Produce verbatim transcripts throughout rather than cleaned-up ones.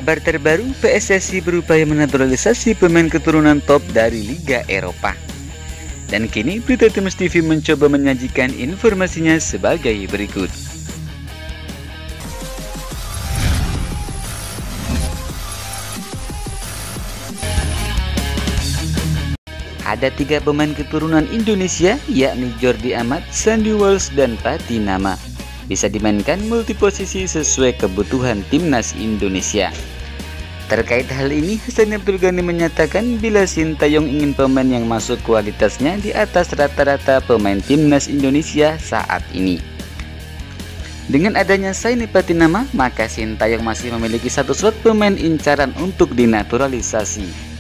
Kabar terbaru, P S S I berupaya menaturalisasi pemain keturunan top dari Liga Eropa. Dan kini Berita Times T V mencoba menyajikan informasinya sebagai berikut. Ada tiga pemain keturunan Indonesia, yakni Jordi Amat, Sandy Walsh, dan Pati Nama. Bisa dimainkan multiposisi sesuai kebutuhan timnas Indonesia. Terkait hal ini, Hasan Abdul Ghani menyatakan bila Sintayong ingin pemain yang masuk kualitasnya di atas rata-rata pemain timnas Indonesia saat ini. Dengan adanya Saini Pati Nama, maka Sintayong masih memiliki satu slot pemain incaran untuk dinaturalisasi.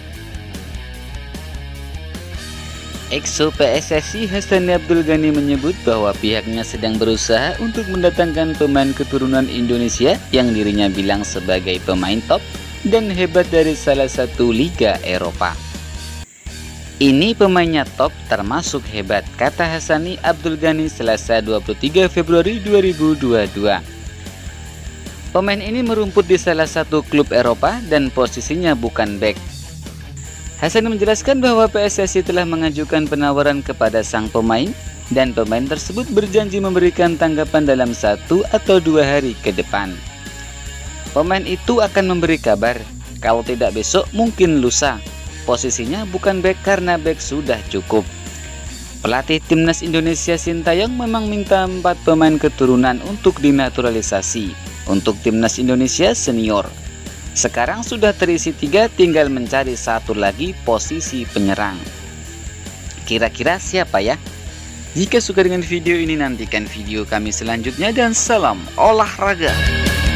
Exo P S S I Hasan Abdul Ghani menyebut bahwa pihaknya sedang berusaha untuk mendatangkan pemain keturunan Indonesia yang dirinya bilang sebagai pemain top dan hebat dari salah satu liga Eropa. Ini pemainnya top termasuk hebat, kata Hasani Abdul Ghani Selasa dua puluh tiga Februari dua ribu dua puluh dua. Pemain ini merumput di salah satu klub Eropa dan posisinya bukan bek. Hasan menjelaskan bahwa P S S I telah mengajukan penawaran kepada sang pemain dan pemain tersebut berjanji memberikan tanggapan dalam satu atau dua hari ke depan. Pemain itu akan memberi kabar, kalau tidak besok mungkin lusa. Posisinya bukan bek karena bek sudah cukup. Pelatih timnas Indonesia Sintayong memang minta empat pemain keturunan untuk dinaturalisasi untuk timnas Indonesia senior. Sekarang sudah terisi tiga, tinggal mencari satu lagi posisi penyerang. Kira-kira siapa ya? Jika suka dengan video ini, nantikan video kami selanjutnya dan salam olahraga.